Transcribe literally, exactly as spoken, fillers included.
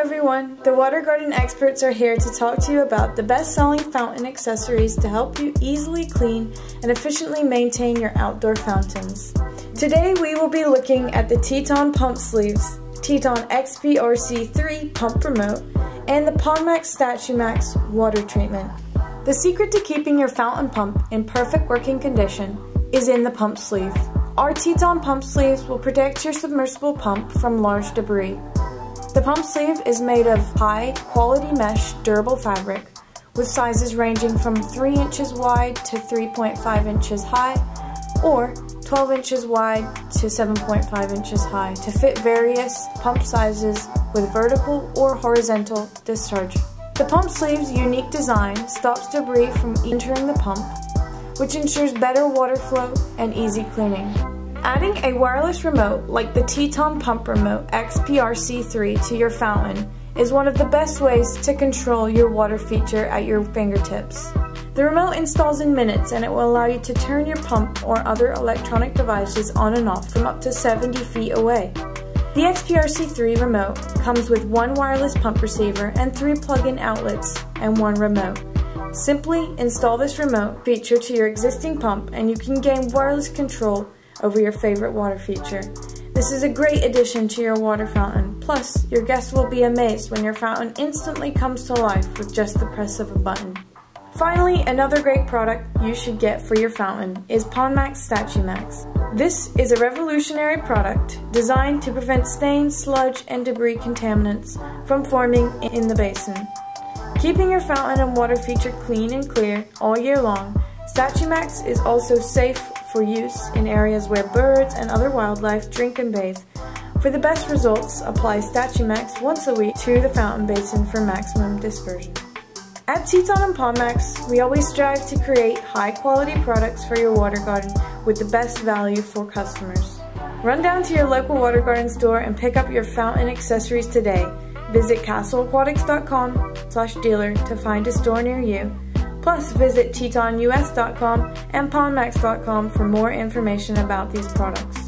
everyone, the Water Garden experts are here to talk to you about the best-selling fountain accessories to help you easily clean and efficiently maintain your outdoor fountains. Today we will be looking at the Teton pump sleeves, Teton X P R C three pump remote, and the PondMax StatuMax water treatment. The secret to keeping your fountain pump in perfect working condition is in the pump sleeve. Our Teton pump sleeves will protect your submersible pump from large debris. The pump sleeve is made of high quality mesh durable fabric with sizes ranging from three inches wide to three point five inches high or twelve inches wide to seven point five inches high to fit various pump sizes with vertical or horizontal discharge. The pump sleeve's unique design stops debris from entering the pump, which ensures better water flow and easy cleaning. Adding a wireless remote like the Teton Pump Remote X P R C three to your fountain is one of the best ways to control your water feature at your fingertips. The remote installs in minutes and it will allow you to turn your pump or other electronic devices on and off from up to seventy feet away. The X P R C three remote comes with one wireless pump receiver and three plug-in outlets and one remote. Simply install this remote feature to your existing pump and you can gain wireless control over your favorite water feature. This is a great addition to your water fountain. Plus, your guests will be amazed when your fountain instantly comes to life with just the press of a button. Finally, another great product you should get for your fountain is PondMax StatuMax. This is a revolutionary product designed to prevent stains, sludge, and debris contaminants from forming in the basin. Keeping your fountain and water feature clean and clear all year long, StatuMax is also safe for use in areas where birds and other wildlife drink and bathe. For the best results, apply StatuMax once a week to the fountain basin for maximum dispersion. At Teton and PondMax, we always strive to create high-quality products for your water garden with the best value for customers. Run down to your local water garden store and pick up your fountain accessories today. Visit castle aquatics dot com slash dealer to find a store near you. Plus, visit teton U S dot com and pondmax dot com for more information about these products.